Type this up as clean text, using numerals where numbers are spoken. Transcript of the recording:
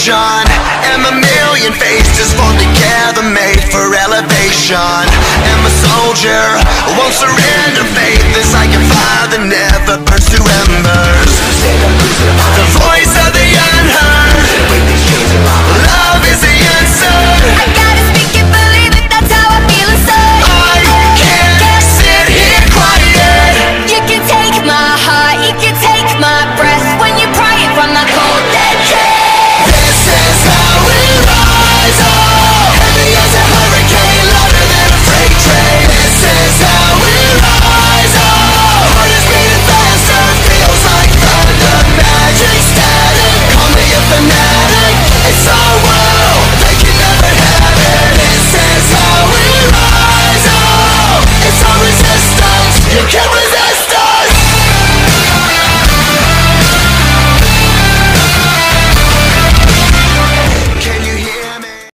nation, and a million faces fall together, made for elevation. And my soldier won't surrender faith, is like a fire that never